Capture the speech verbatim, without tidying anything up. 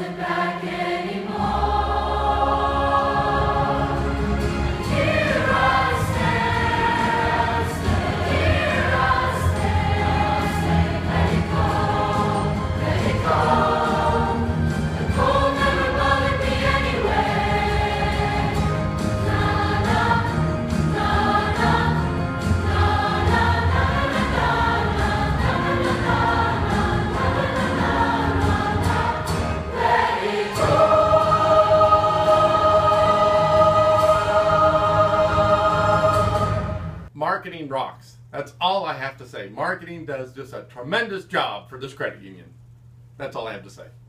holding back anymore. Here I stand, here I stand, let it go, let it go. The cold never bothered me anyway. Na na, na na, na na, na na na na na na na. Let it go. Marketing rocks. That's all I have to say. Marketing does just a tremendous job for this credit union. That's all I have to say.